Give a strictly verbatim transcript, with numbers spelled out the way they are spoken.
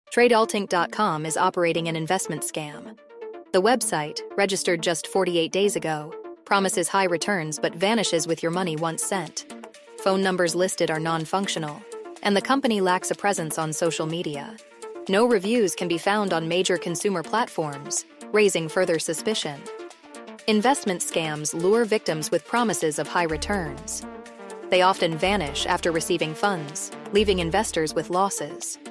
Trade Altink dot com is operating an investment scam. The website, registered just forty-eight days ago, promises high returns but vanishes with your money once sent. Phone numbers listed are non-functional, and the company lacks a presence on social media. No reviews can be found on major consumer platforms, raising further suspicion. Investment scams lure victims with promises of high returns. They often vanish after receiving funds, leaving investors with losses.